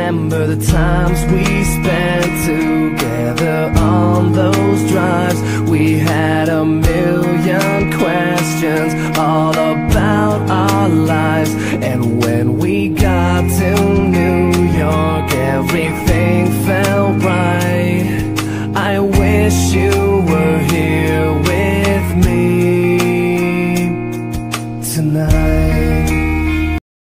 remember the times we spent together on those drives. We had a million questions all about our lives, and when we got to New York, everything